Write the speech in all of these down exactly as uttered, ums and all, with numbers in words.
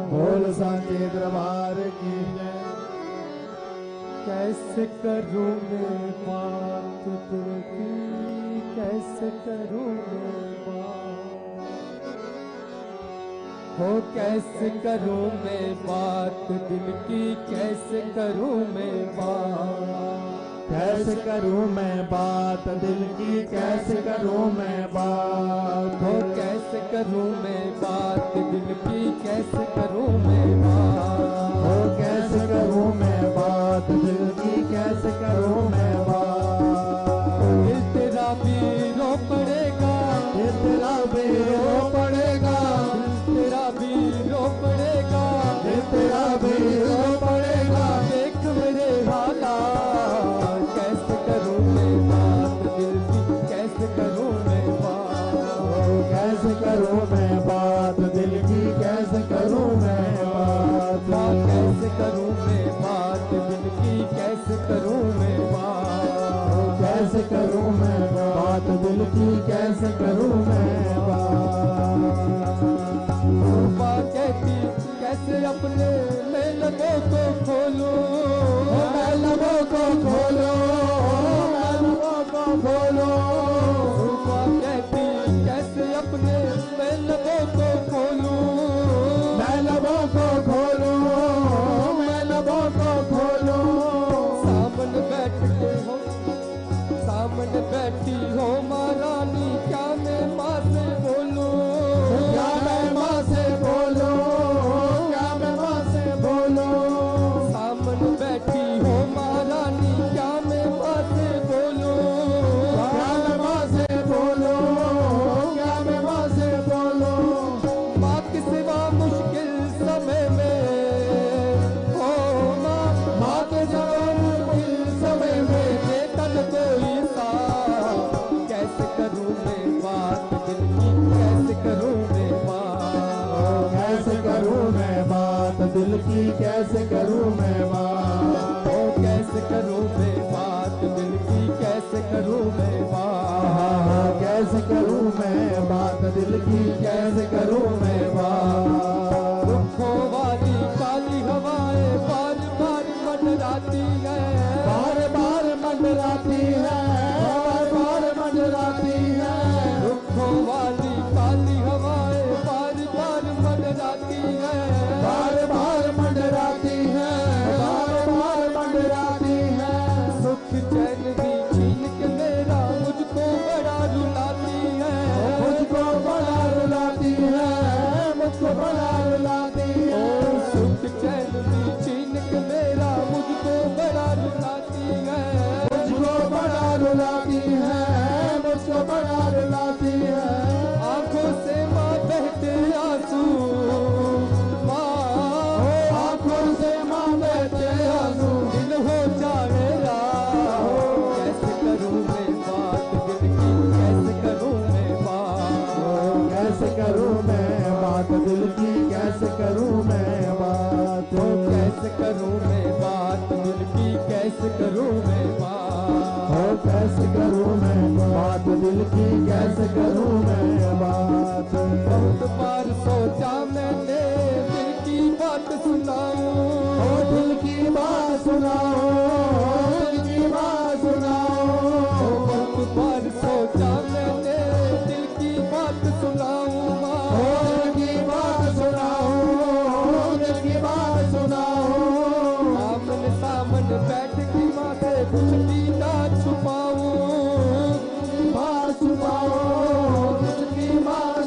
बोल सांचे दरबार की जय। कैसे करूं मैं बात दिल की, कैसे करूं मैं बात, हो कैसे करूं मैं बात दिल की, कैसे करूं मैं बात, कैसे करूं मैं बात दिल की, कैसे करूं मैं बात, हो कैसे करूं मैं बात दिल की, कैसे करूं मैं बात, हो कैसे करूं मैं बात दिल की, कैसे करूं मैं बात। दिल तेरा भी रो पड़ेगा, दिल तेरा भी रो पड़ेगा, दिल तेरा भी रो पड़ेगा, दिल तेरा भी रो पड़ेगा। देख मेरे हालात, कैसे करूं मैं बात दिल की, कैसे करूं मैं बात, कैसे करूं मैं बात दिल की, कैसे करूं मैं बात, कैसे करूं मैं बात दिल की, कैसे करूं मैं बात, कैसे करूं मैं बात दिल की, कैसे करूं मैं बात। रूपा कहती कैसे अपने मैं लबों को खोलूं, मैं लबों को खोलो, मैं लबों को खोलो, रूपा कहती कैसे अपने मैं लबों को खोलूं, मैं लबों को खोलो, मैं लबों को खोलो। सामने बैठ के हो, सामने बैठी हो महारानी, क्या मैं माँ से बोलूं, क्या मैं माँ से बोलूं, क्या मैं माँ से बोलूं। सामने बैठी हो महारानी, क्या मैं माँ से बोलूं, क्या मैं माँ से बोलूं, क्या मैं माँ से बोलूं। माँ के सिवा मुश्किल समय में, हो माँ माँ के सिवा मुश्किल समय में, बेटा न कोई सा, कैसे करूं मैं बात दिल की, कैसे करूं मैं बात, कैसे करूं मैं बात दिल की, कैसे करूं मैं बात, ओ कैसे करूं मैं बात दिल की, कैसे करूं मैं बात, कैसे करूं मैं बात दिल की, कैसे करूं मैं बात। दुखों वाली काली हवाएं बार बार मंडराती है, बार बार मंडराती है, बार बार मंडराती है। दुखों वाली काली हवाएं बार बार मंडराती है, बार बार मंडराती है, बार बार मंडराती है। सुख चैन भी छीन के मेरा मुझको बड़ा रुलाती है, मुझको बड़ा रुलाती है, मुझको बड़ा रुलाती है। सुख चैन भी छीन के मेरा मुझको बड़ा रुलाती है, मुझको बड़ा रुलाती है, मुझको बड़ा रुलाती है। आंखों से माँ बहते आंसू, माँ आंखों से माँ बहते आंसू, दिल हो जाएगा, कैसे करूं मैं बात दिल की, कैसे करूं मैं बात, कैसे करूं मैं बात दिल की, कैसे करूं मैं बात, ओ कैसे करूं मैं बात दिल की, कैसे करूं मैं बात, हो कैसे करूं मैं बात दिल की, कैसे करूं मैं बात। बहुत बार सोचा मैंने दिल की बात सुनाऊं, ओ दिल की बात सुनाओ, दिल की बात सुनाओ। बहुत बार सोचा मैंने दिल की बात सुनाऊं, ओ दिल की बात सुनाओ, दिल की बात सुनाओ। आमने सामने बैठ के माँ से कुछ भी ना छुपाऊं, बात छुपाओ, दिल की बात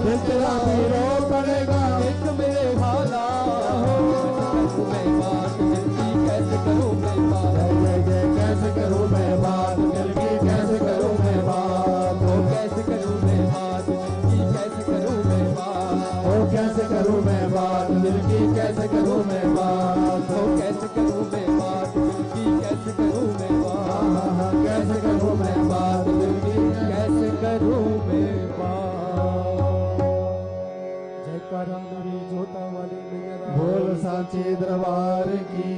दिल तेरा भी रो पड़ेगा। एक मेरे हालात मैं बात दिल की कैसे करूं मैं बात। जय जय कैसे करूं मैं बात दिल की कैसे करूं मैं बात। ओ कैसे करूं मैं बात दिल की कैसे करूं मैं बात। ओ कैसे करूं मैं बात दिल की कैसे करूं मैं बात। ओ कैसे करूं मैं बात दिल की कैसे करूं मैं बात। कैसे करूं मैं बात दिल की कैसे करूं मैं बात। जयकारा मेरी जोता वाली मैया दा। बोल सांचे दरबार की